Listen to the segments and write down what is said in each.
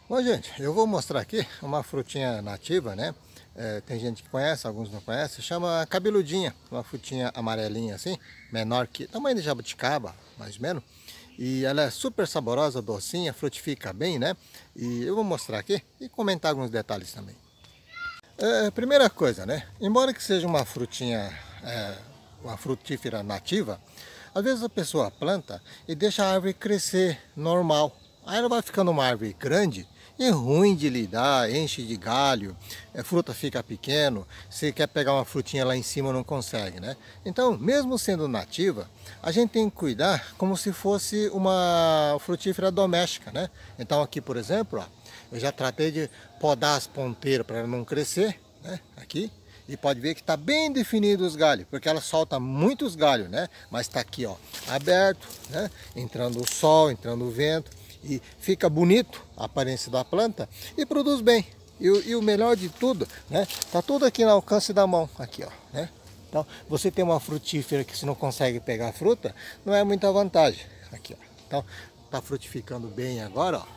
Bom, gente, eu vou mostrar aqui uma frutinha nativa, né? Tem gente que conhece, alguns não conhecem. Chama cabeludinha, uma frutinha amarelinha assim, menor que tamanho de jabuticaba, mais ou menos. E ela é super saborosa, docinha, frutifica bem, né? E eu vou mostrar aqui e comentar alguns detalhes também. Primeira coisa, né? Embora que seja uma frutinha, uma frutífera nativa, às vezes a pessoa planta e deixa a árvore crescer normal. Aí ela vai ficando uma árvore grande e é ruim de lidar, enche de galho, a fruta fica pequeno, você quer pegar uma frutinha lá em cima não consegue, né? Então, mesmo sendo nativa, a gente tem que cuidar como se fosse uma frutífera doméstica, né? Então aqui, por exemplo, ó, eu já tratei de podar as ponteiras para ela não crescer, né? Aqui. E pode ver que está bem definido os galhos, porque ela solta muitos galhos, né? Mas está aqui, ó, aberto, né? Entrando o sol, entrando o vento. E fica bonito a aparência da planta e produz bem. E o melhor de tudo, né? Tá tudo aqui no alcance da mão, aqui, ó, né? Então, você tem uma frutífera que se não consegue pegar a fruta, não é muita vantagem. Aqui, ó. Então, tá frutificando bem agora, ó.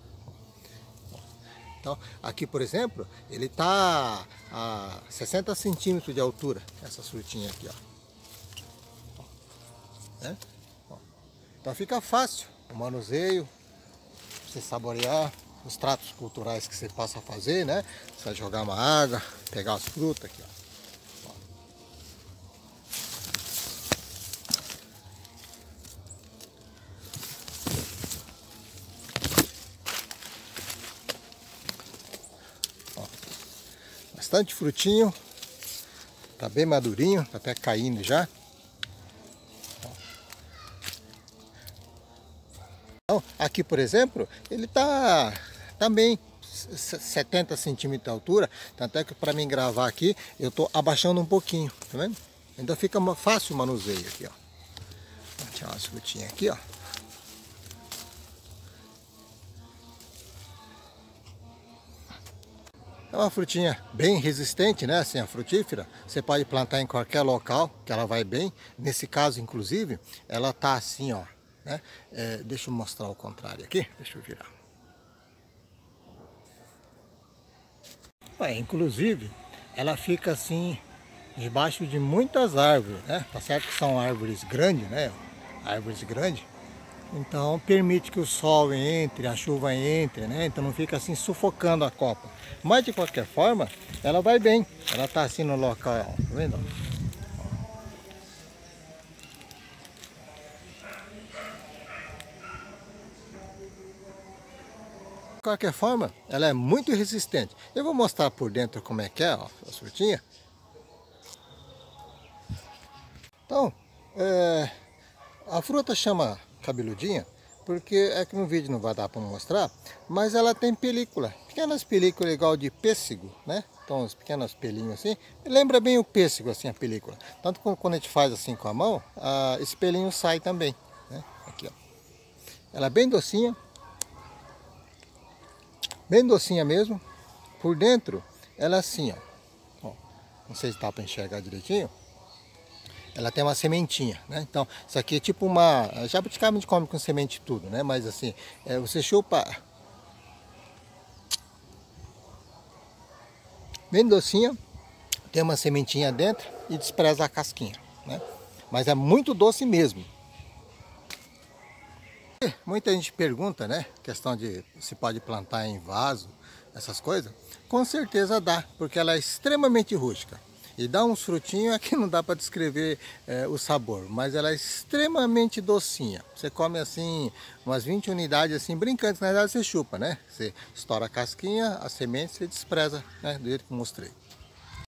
Então, aqui, por exemplo, ele está a 60 centímetros de altura, essa frutinha aqui, ó. Né? Então fica fácil o manuseio, você saborear os tratos culturais que você possa fazer, né? Você vai jogar uma água, pegar as frutas aqui, ó. Bastante frutinho, tá bem madurinho, tá até caindo já. Então, aqui, por exemplo, ele tá também 70 centímetros de altura, tanto é que para mim gravar aqui, eu tô abaixando um pouquinho, tá vendo? Então fica fácil o manuseio aqui, ó. Vou tirar umas frutinhas aqui, ó. É uma frutinha bem resistente, né? Assim, a frutífera. Você pode plantar em qualquer local, que ela vai bem. Nesse caso, inclusive, ela tá assim, ó. Né? Deixa eu mostrar o contrário aqui. Deixa eu virar. Inclusive, ela fica assim, debaixo de muitas árvores, né? Tá certo que são árvores grandes, né? Árvores grandes. Então permite que o sol entre, a chuva entre, né? Então não fica assim sufocando a copa. Mas de qualquer forma, ela vai bem. Ela está assim no local, ó, tá vendo? De qualquer forma, ela é muito resistente. Eu vou mostrar por dentro como é que é, ó, a frutinha. Então, a fruta chama cabeludinha, porque é que no vídeo não vai dar para mostrar, mas ela tem película, pequenas películas igual de pêssego, né? Então, os pequenos pelinhos assim, lembra bem o pêssego assim a película. Tanto que quando a gente faz assim com a mão, esse pelinho sai também, né? Aqui, ó. Ela é bem docinha mesmo. Por dentro, ela é assim, ó. Não sei se dá para enxergar direitinho. Ela tem uma sementinha, né? Então, isso aqui é tipo uma... jabuticaba a gente come com semente e tudo, né? Mas assim, você chupa... bem docinha, tem uma sementinha dentro e despreza a casquinha, né? Mas é muito doce mesmo. Muita gente pergunta, né? Questão de se pode plantar em vaso, essas coisas. Com certeza dá, porque ela é extremamente rústica. E dá uns frutinhos, aqui não dá para descrever o sabor, mas ela é extremamente docinha. Você come assim, umas 20 unidades assim, brincantes, na verdade você chupa, né? Você estoura a casquinha, a semente, você despreza, né? Do jeito que eu mostrei.